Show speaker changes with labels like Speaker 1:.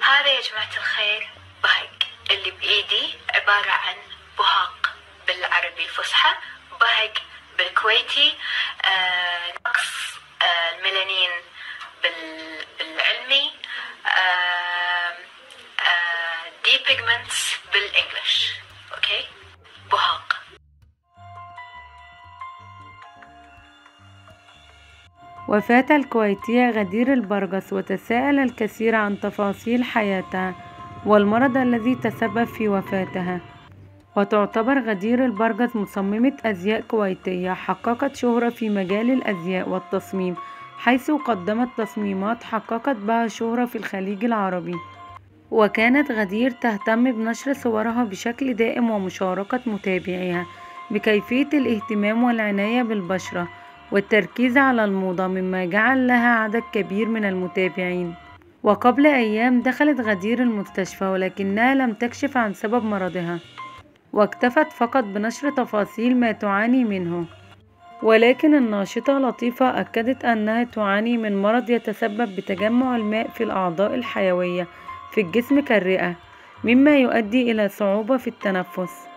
Speaker 1: هذا يا جماعة الخير بهق اللي بإيدي عبارة عن بهاق بالعربي الفصحى، بهق بالكويتي نقص الميلانين بالعلمي، دي بيجمنتس بالانجلش. اوكي، بهاق.
Speaker 2: وفاة الكويتية غدير البرغس، وتساءل الكثير عن تفاصيل حياتها والمرض الذي تسبب في وفاتها. وتعتبر غدير البرغس مصممة أزياء كويتية حققت شهرة في مجال الأزياء والتصميم، حيث قدمت تصميمات حققت بها شهرة في الخليج العربي. وكانت غدير تهتم بنشر صورها بشكل دائم ومشاركة متابعيها بكيفية الاهتمام والعناية بالبشرة والتركيز على الموضة، مما جعل لها عدد كبير من المتابعين. وقبل أيام دخلت غدير المستشفى، ولكنها لم تكشف عن سبب مرضها، واكتفت فقط بنشر تفاصيل ما تعاني منه. ولكن الناشطة لطيفة أكدت أنها تعاني من مرض يتسبب بتجمع الماء في الأعضاء الحيوية في الجسم كالرئة، مما يؤدي إلى صعوبة في التنفس.